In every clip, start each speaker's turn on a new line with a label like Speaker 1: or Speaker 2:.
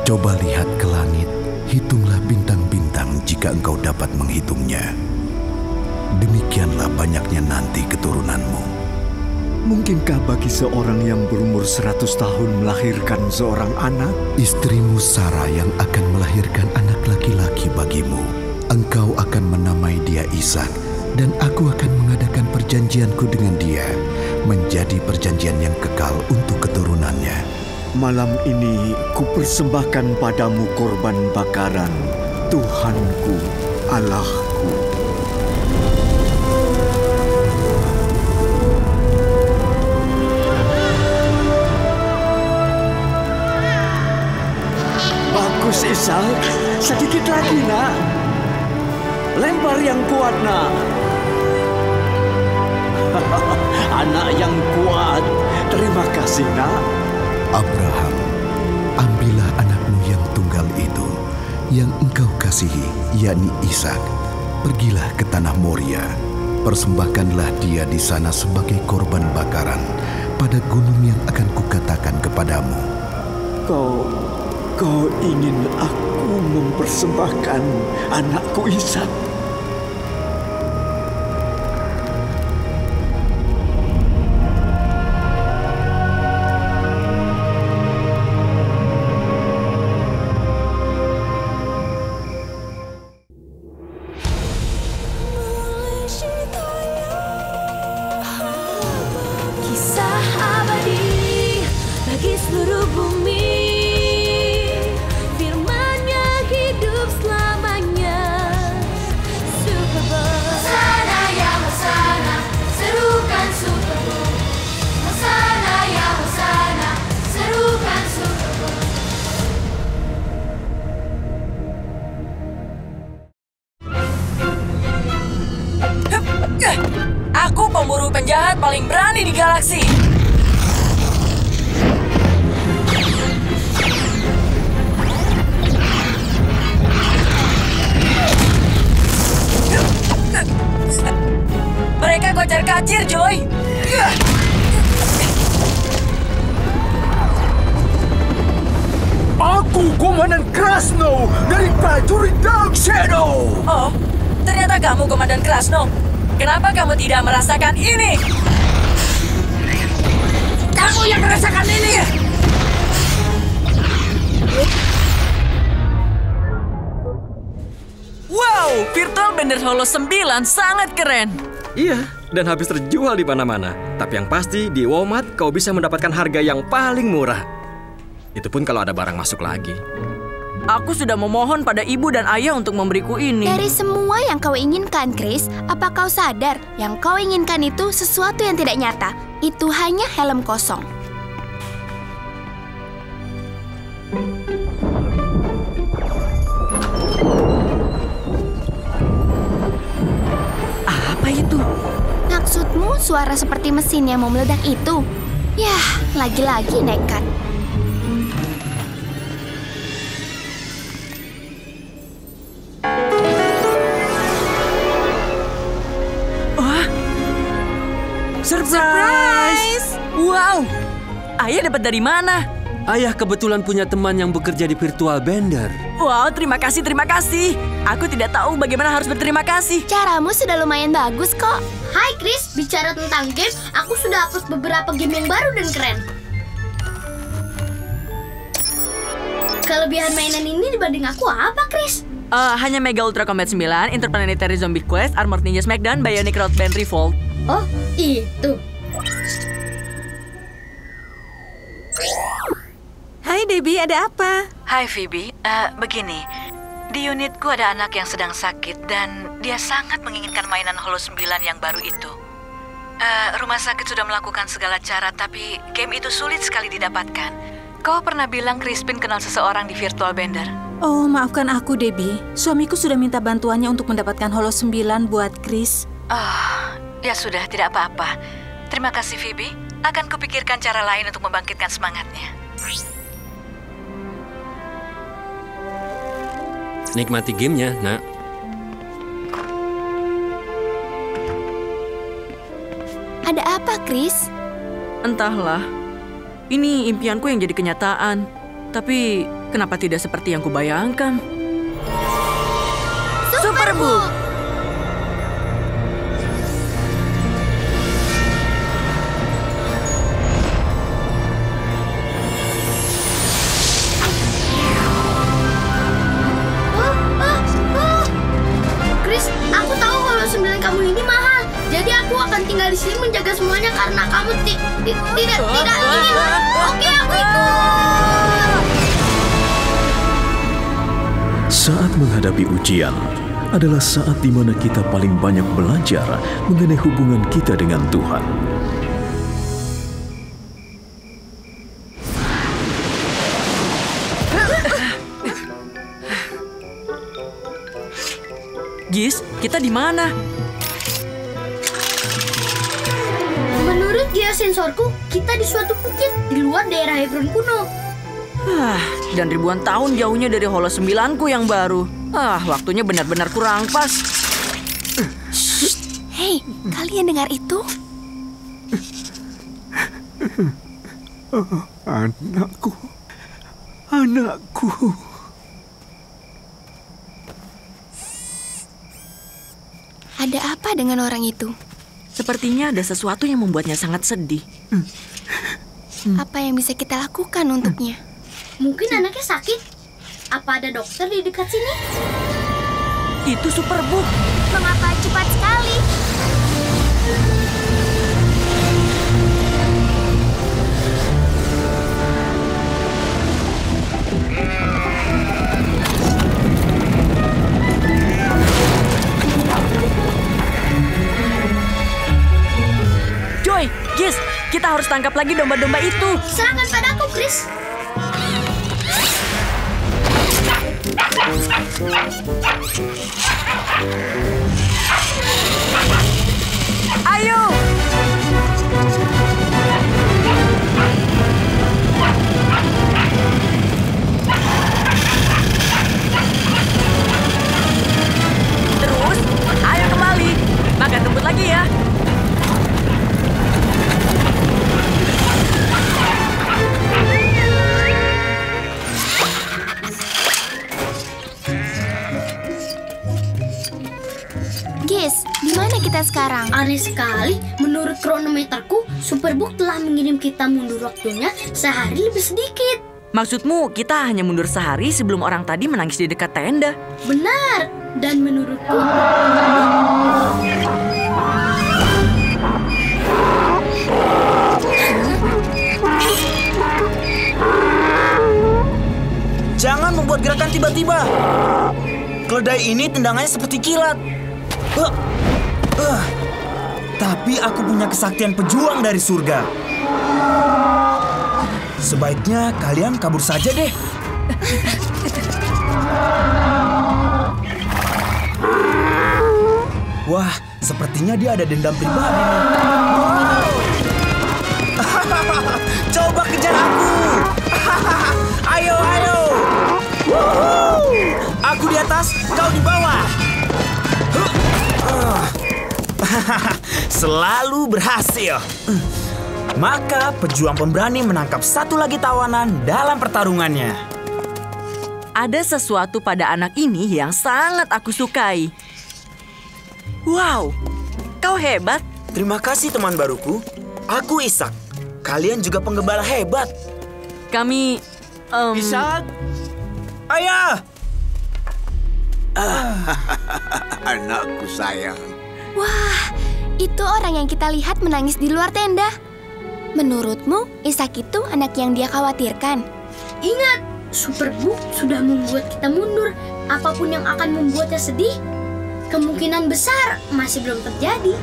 Speaker 1: Coba lihat ke langit, hitunglah bintang-bintang jika engkau dapat menghitungnya. Demikianlah banyaknya nanti keturunanmu.
Speaker 2: Mungkinkah bagi seorang yang berumur 100 tahun melahirkan seorang anak?
Speaker 1: Istrimu Sarah yang akan melahirkan anak laki-laki bagimu. Engkau akan menamai dia Ishak, dan aku akan mengadakan perjanjianku dengan dia, menjadi perjanjian yang kekal untuk keturunannya.
Speaker 2: Malam ini kupersembahkan padamu korban bakaran, Tuhanku, Allahku. Bagus, Ishak. Sedikit lagi, nak. Lempar yang kuat, nak. Anak yang kuat. Terima kasih, nak.
Speaker 1: Abraham, ambillah anakmu yang tunggal itu, yang engkau kasihi, yakni Ishak. Pergilah ke tanah Moria. Persembahkanlah dia di sana sebagai korban bakaran pada gunung yang akan kukatakan kepadamu.
Speaker 2: Kau ingin aku mempersembahkan anakku Ishak?
Speaker 3: Kisah abadi bagi seluruh bumi.
Speaker 4: Aku pemburu penjahat paling berani di galaksi. Mereka kocar-kacir, Joy.
Speaker 2: Aku Komandan Krasno dari prajurit Dark Shadow.
Speaker 4: Oh, ternyata kamu Komandan Krasno. Kenapa kamu tidak merasakan ini? Kamu yang merasakan ini! Wow, Virtual Bender Holo 9 sangat keren.
Speaker 5: Iya, dan habis terjual di mana-mana. Tapi yang pasti di Walmart kau bisa mendapatkan harga yang paling murah. Itu pun kalau ada barang masuk lagi.
Speaker 4: Aku sudah memohon pada ibu dan ayah untuk memberiku ini.
Speaker 3: Dari semua yang kau inginkan, Chris, apa kau sadar yang kau inginkan itu sesuatu yang tidak nyata? Itu hanya helm kosong.
Speaker 4: Apa itu?
Speaker 3: Maksudmu suara seperti mesin yang mau meledak itu? Yah, lagi-lagi nekat.
Speaker 4: Surprise! Wow! Ayah dapat dari mana?
Speaker 6: Ayah kebetulan punya teman yang bekerja di Virtual Bender.
Speaker 4: Wow, terima kasih, terima kasih. Aku tidak tahu bagaimana harus berterima kasih.
Speaker 3: Caramu sudah lumayan bagus kok. Hai Chris, bicara tentang game, aku sudah upload beberapa game yang baru dan keren. Kelebihan mainan ini dibanding aku apa, Chris?
Speaker 4: Hanya Mega Ultra Combat 9, Interplanetary Zombie Quest, Armored Ninja Smackdown, Bionic Road Band Revolt.
Speaker 3: Oh, itu.
Speaker 7: Hai Debbie, ada apa?
Speaker 8: Hai Phoebe, begini. Di unitku ada anak yang sedang sakit dan dia sangat menginginkan mainan Holo 9 yang baru itu. Rumah sakit sudah melakukan segala cara, tapi game itu sulit sekali didapatkan. Kau pernah bilang Crispin kenal seseorang di Virtual Bender?
Speaker 7: Oh, maafkan aku Debbie. Suamiku sudah minta bantuannya untuk mendapatkan Holo 9 buat Chris.
Speaker 8: Oh, ya sudah, tidak apa-apa. Terima kasih Phoebe. Akan kupikirkan cara lain untuk membangkitkan semangatnya.
Speaker 6: Nikmati gamenya, nak.
Speaker 3: Ada apa, Chris?
Speaker 4: Entahlah. Ini impianku yang jadi kenyataan. Tapi kenapa tidak seperti yang kubayangkan?
Speaker 3: Superbook!
Speaker 9: Chris, aku tahu kalau 9 kamu ini mahal. Jadi aku akan tinggal di sini menjaga semuanya karena kamu tidak ingin. Oke, aku ikut.
Speaker 1: Saat menghadapi ujian adalah saat di mana kita paling banyak belajar mengenai hubungan kita dengan Tuhan.
Speaker 4: Gis, kita di mana?
Speaker 9: Menurut geosensorku, kita di suatu bukit di luar daerah Hebron kuno.
Speaker 4: Dan ribuan tahun jauhnya dari Holo 9-ku yang baru. Waktunya benar-benar kurang pas.
Speaker 3: Hei, kalian dengar itu?
Speaker 1: Anakku.
Speaker 3: Ada apa dengan orang itu?
Speaker 4: Sepertinya ada sesuatu yang membuatnya sangat sedih.
Speaker 3: Apa yang bisa kita lakukan untuknya?
Speaker 9: Mungkin anaknya sakit. Apa ada dokter di dekat sini?
Speaker 4: Itu Superbook.
Speaker 3: Mengapa cepat sekali?
Speaker 4: Joy, Gis, kita harus tangkap lagi domba-domba itu.
Speaker 9: Serahkan padaku, Chris.
Speaker 4: Ayo! Terus, ayo kembali. Makan rumput lagi ya.
Speaker 3: Gis, di mana kita sekarang?
Speaker 9: Aneh sekali, menurut kronometerku, Superbook telah mengirim kita mundur waktunya sehari lebih sedikit.
Speaker 4: Maksudmu kita hanya mundur sehari sebelum orang tadi menangis di dekat tenda?
Speaker 9: Benar, dan menurutku...
Speaker 2: Jangan membuat gerakan tiba-tiba. Keledai ini tendangannya seperti kilat. Tapi aku punya kesaktian pejuang dari surga. Sebaiknya kalian kabur saja deh. Wah, sepertinya dia ada dendam pribadi nih. Coba kejar aku. Ayo, ayo. Aku di atas, kau di bawah. Selalu berhasil. Maka pejuang pemberani menangkap satu lagi tawanan dalam pertarungannya.
Speaker 4: Ada sesuatu pada anak ini yang sangat aku sukai. Wow, kau hebat.
Speaker 2: Terima kasih teman baruku. Aku Ishak. Kalian juga penggembala hebat.
Speaker 4: Kami...
Speaker 2: Ishak. Ayah.
Speaker 10: Anakku sayang.
Speaker 3: Wah, itu orang yang kita lihat menangis di luar tenda. Menurutmu, Ishak itu anak yang dia khawatirkan?
Speaker 9: Ingat, Superbook sudah membuat kita mundur. Apapun yang akan membuatnya sedih, kemungkinan besar masih belum terjadi.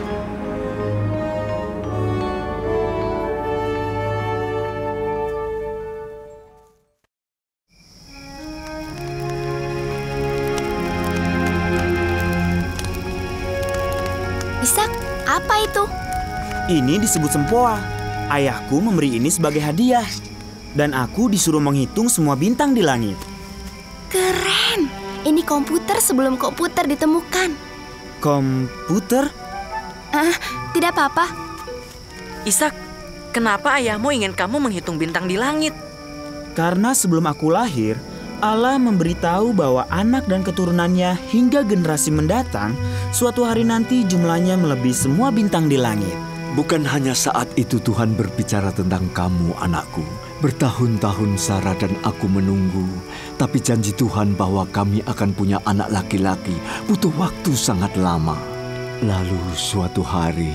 Speaker 3: Ishak, apa itu?
Speaker 2: Ini disebut sempoa. Ayahku memberi ini sebagai hadiah. Dan aku disuruh menghitung semua bintang di langit.
Speaker 3: Keren! Ini komputer sebelum komputer ditemukan.
Speaker 2: Komputer?
Speaker 3: Tidak apa-apa.
Speaker 4: Ishak, kenapa ayahmu ingin kamu menghitung bintang di langit?
Speaker 2: Karena sebelum aku lahir, Allah memberitahu bahwa anak dan keturunannya hingga generasi mendatang, suatu hari nanti jumlahnya melebihi semua bintang di langit.
Speaker 11: Bukan hanya saat itu Tuhan berbicara tentang kamu, anakku. Bertahun-tahun Sarah dan aku menunggu, tapi janji Tuhan bahwa kami akan punya anak laki-laki butuh waktu sangat lama. Lalu suatu hari,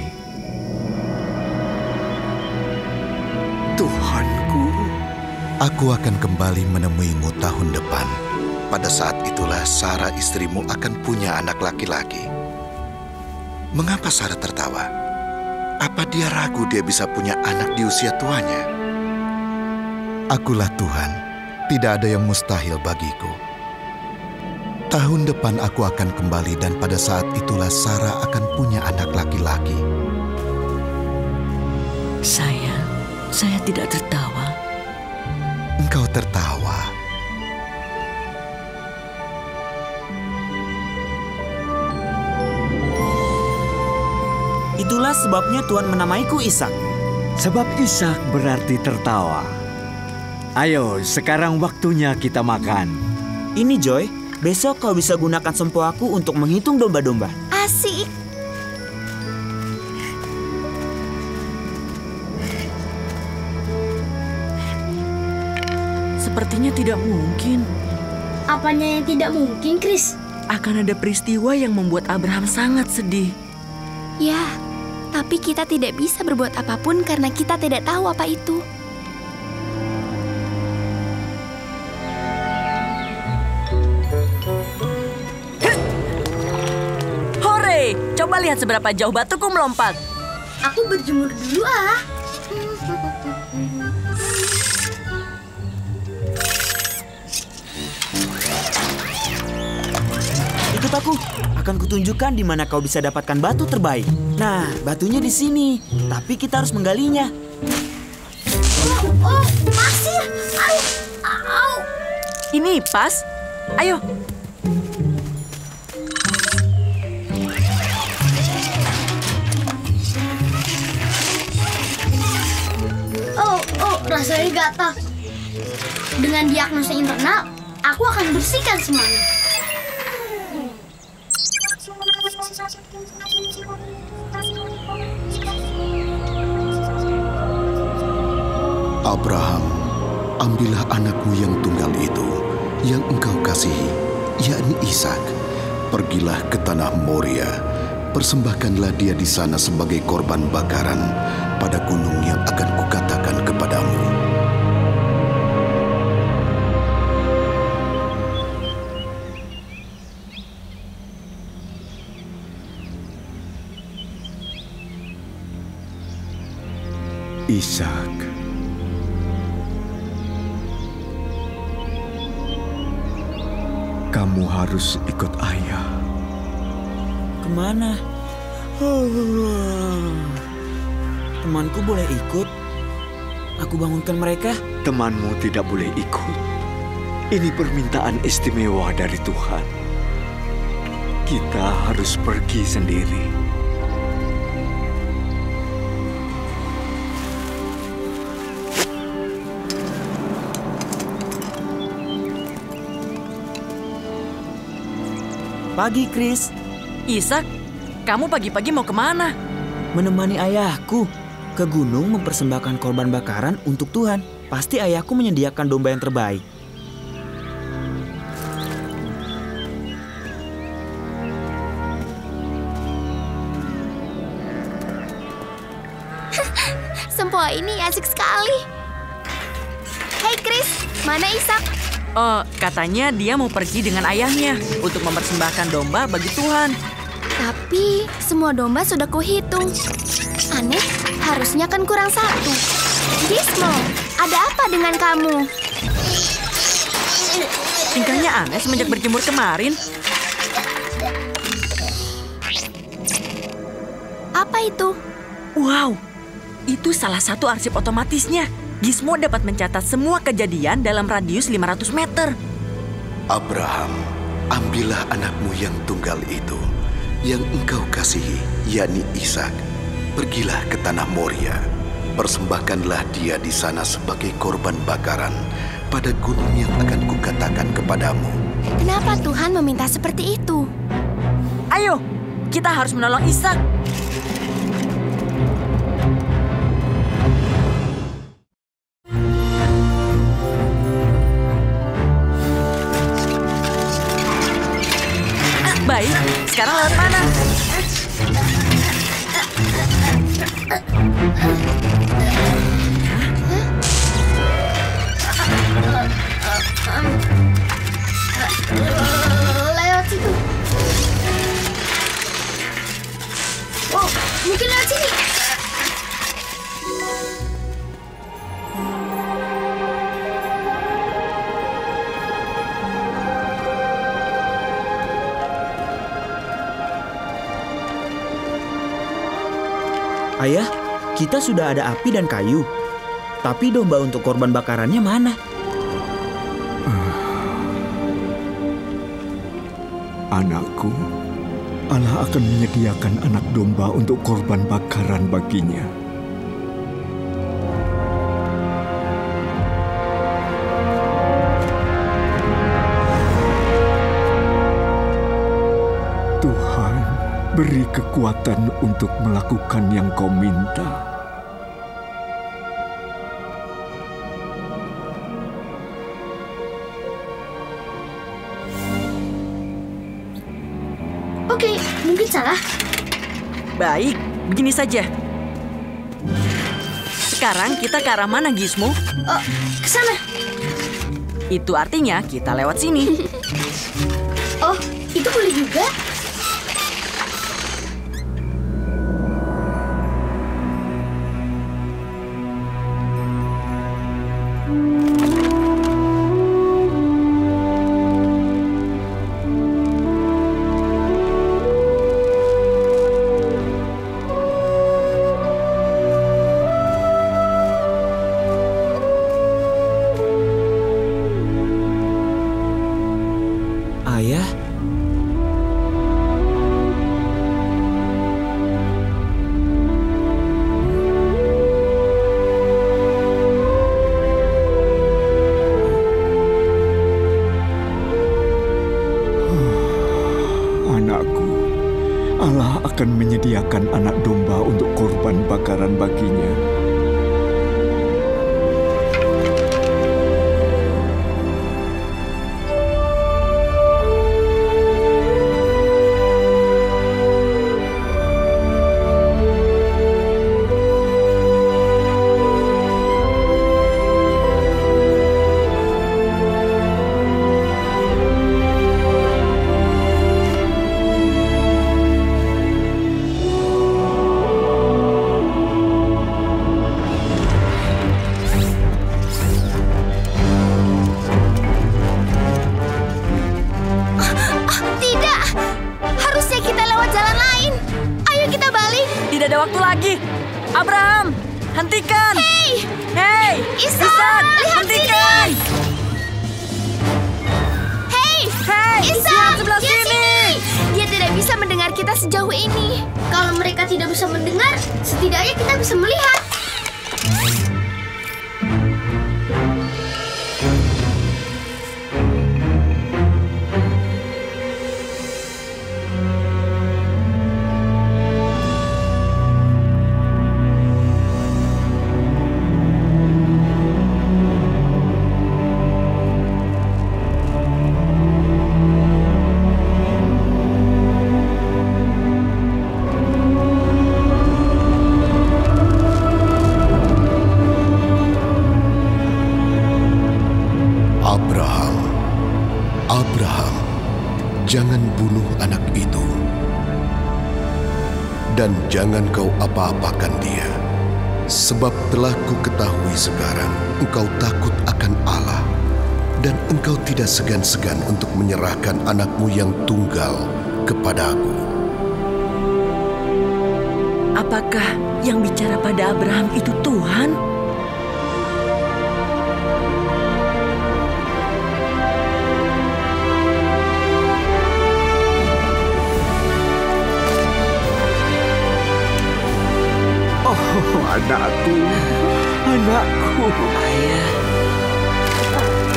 Speaker 11: Tuhanku,
Speaker 1: aku akan kembali menemuimu tahun depan. Pada saat itulah Sarah istrimu akan punya anak laki-laki. Mengapa Sarah tertawa? Apa dia ragu dia bisa punya anak di usia tuanya? Akulah Tuhan, tidak ada yang mustahil bagiku. Tahun depan aku akan kembali dan pada saat itulah Sarah akan punya anak laki-laki.
Speaker 4: Saya tidak tertawa.
Speaker 1: Engkau tertawa.
Speaker 2: Itulah sebabnya Tuhan menamaiku Ishak.
Speaker 11: sebab Ishak berarti tertawa. Ayo, sekarang waktunya kita makan.
Speaker 2: Ini Joy, besok kau bisa gunakan sempoaku untuk menghitung domba-domba.
Speaker 3: Asik.
Speaker 4: Sepertinya tidak mungkin.
Speaker 9: Apanya yang tidak mungkin, Chris?
Speaker 4: Akan ada peristiwa yang membuat Abraham sangat sedih.
Speaker 3: Ya, tapi kita tidak bisa berbuat apapun karena kita tidak tahu apa itu.
Speaker 4: Hore! Coba lihat seberapa jauh batuku melompat.
Speaker 9: Aku berjemur dulu ah.
Speaker 2: Ikut aku, akan kutunjukkan di mana kau bisa dapatkan batu terbaik. Nah, batunya di sini, tapi kita harus menggalinya.
Speaker 9: Oh, pasir! Au!
Speaker 4: Ini pas. Ayo.
Speaker 9: Oh, rasanya gatal. Dengan diagnosa internal, aku akan bersihkan semuanya.
Speaker 1: Abraham, ambillah anakmu yang tunggal itu, yang engkau kasihi, yakni Ishak. Pergilah ke tanah Moria, persembahkanlah dia di sana sebagai korban bakaran pada gunung yang akan kukatakan kepadamu.
Speaker 11: Ishak. Kamu harus ikut ayah.
Speaker 2: Kemana? Temanku boleh ikut? Aku bangunkan mereka?
Speaker 11: Temanmu tidak boleh ikut. Ini permintaan istimewa dari Tuhan. Kita harus pergi sendiri.
Speaker 2: Pagi, Chris.
Speaker 4: Ishak, kamu pagi-pagi mau kemana?
Speaker 2: Menemani ayahku ke gunung mempersembahkan korban bakaran untuk Tuhan. Pasti ayahku menyediakan domba yang terbaik.
Speaker 3: Sempoa ini asik sekali. Hei Chris, mana Ishak?
Speaker 4: Katanya dia mau pergi dengan ayahnya untuk mempersembahkan domba bagi Tuhan.
Speaker 3: Tapi semua domba sudah kuhitung. Aneh, harusnya kan kurang satu. Gizmo, ada apa dengan kamu?
Speaker 4: Tingkahnya aneh semenjak berjemur kemarin.
Speaker 3: Apa itu?
Speaker 4: Wow, itu salah satu arsip otomatisnya. Gizmo dapat mencatat semua kejadian dalam radius 500 meter.
Speaker 1: Abraham, ambillah anakmu yang tunggal itu, yang engkau kasihi, yakni Ishak. Pergilah ke tanah Moria, persembahkanlah dia di sana sebagai korban bakaran pada gunung yang akan kukatakan kepadamu.
Speaker 3: Kenapa Tuhan meminta seperti itu?
Speaker 4: Ayo, kita harus menolong Ishak. Baik, sekarang lewat mana?
Speaker 9: Lewat situ. Oh, mungkin lewat sini.
Speaker 2: Ayah, kita sudah ada api dan kayu. Tapi domba untuk korban bakarannya mana?
Speaker 11: Anakku, Allah akan menyediakan anak domba untuk korban bakaran baginya. Tuhan, beri kekuatan untuk melakukan yang kau minta.
Speaker 9: Oke, mungkin salah.
Speaker 4: Baik, begini saja. Sekarang kita ke arah mana, Gizmo?
Speaker 9: Oh, ke sana.
Speaker 4: Itu artinya kita lewat sini.
Speaker 9: Oh, itu boleh juga.
Speaker 2: Ayah,
Speaker 11: Anakku, Allah akan menyediakan anak domba untuk korban bakaran baginya.
Speaker 3: Tidak! Harusnya kita lewat jalan lain. Ayo kita balik.
Speaker 4: Tidak ada waktu lagi. Abraham, hentikan!
Speaker 3: Hei!
Speaker 4: Hei!
Speaker 3: Ishak, lihat
Speaker 4: hentikan!
Speaker 3: sini! Hei!
Speaker 4: Hei!
Speaker 3: Ishak,
Speaker 4: sebelah
Speaker 3: dia
Speaker 4: sini!
Speaker 3: Dia tidak bisa mendengar kita sejauh ini.
Speaker 9: Kalau mereka tidak bisa mendengar, setidaknya kita bisa melihat.
Speaker 1: Abraham, jangan bunuh anak itu. Dan jangan kau apa-apakan dia. Sebab telah ku ketahui sekarang, engkau takut akan Allah. Dan engkau tidak segan-segan untuk menyerahkan anakmu yang tunggal kepadaku.
Speaker 4: Apakah yang bicara pada Abraham itu Tuhan?
Speaker 11: Oh, anakku, anakku.
Speaker 2: ayah.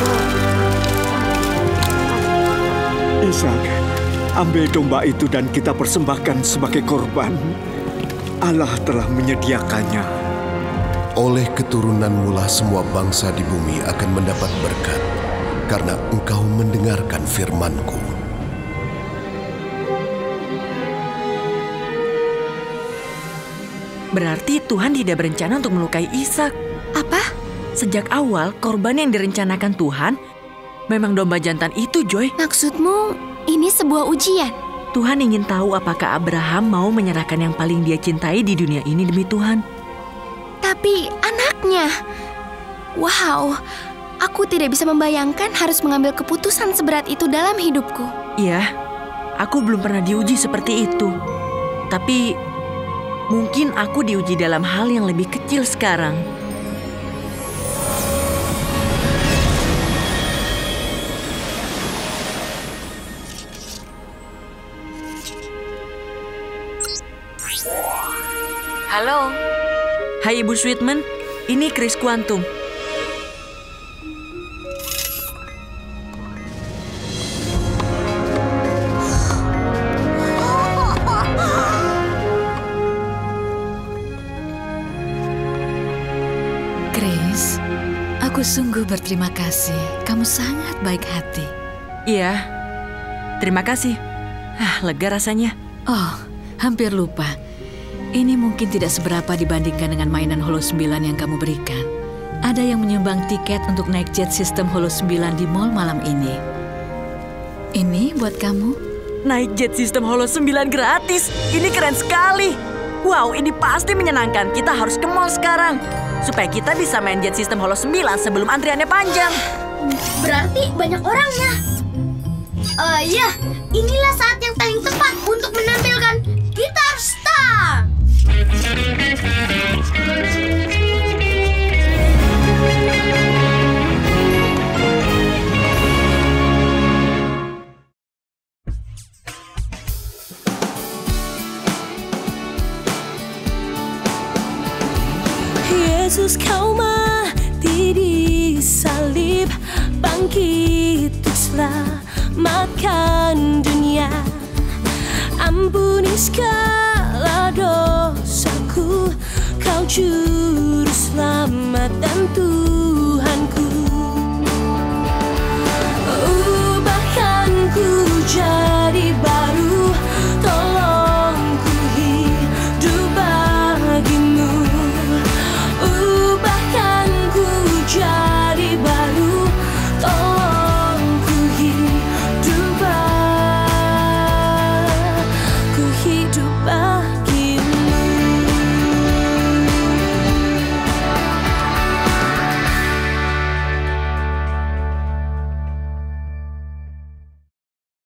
Speaker 11: Ishak, ambil domba itu dan kita persembahkan sebagai korban. Allah telah menyediakannya.
Speaker 1: Oleh keturunanmu lah semua bangsa di bumi akan mendapat berkat, karena engkau mendengarkan firman-Ku.
Speaker 4: Berarti Tuhan tidak berencana untuk melukai Ishak.
Speaker 3: Apa?
Speaker 4: Sejak awal, korban yang direncanakan Tuhan memang domba jantan itu, Joy.
Speaker 3: Maksudmu ini sebuah ujian?
Speaker 4: Tuhan ingin tahu apakah Abraham mau menyerahkan yang paling dia cintai di dunia ini demi Tuhan.
Speaker 3: Tapi anaknya... Wow, aku tidak bisa membayangkan harus mengambil keputusan seberat itu dalam hidupku.
Speaker 4: Iya, aku belum pernah diuji seperti itu. Tapi mungkin aku diuji dalam hal yang lebih kecil sekarang.
Speaker 8: Halo.
Speaker 4: Hai Ibu Sweetman, ini Chris Quantum.
Speaker 8: Chris, aku sungguh berterima kasih. Kamu sangat baik hati.
Speaker 4: Iya, terima kasih. Lega rasanya.
Speaker 8: Oh, hampir lupa. Ini mungkin tidak seberapa dibandingkan dengan mainan Holo 9 yang kamu berikan. Ada yang menyumbang tiket untuk naik jet sistem Holo 9 di mall malam ini. Ini buat kamu.
Speaker 4: Naik jet sistem Holo 9 gratis. Ini keren sekali. Wow, ini pasti menyenangkan. Kita harus ke mall sekarang, supaya kita bisa main jet sistem Holo 9 sebelum antriannya panjang.
Speaker 9: Berarti banyak orangnya. Ya, inilah saat yang paling tepat untuk menampilkan Gitar Star.
Speaker 12: Yesus, kau mati di salib, bangkit untuk selamatkan dunia. Ampuni segala dosaku, kau juru selamat dan Tuhan.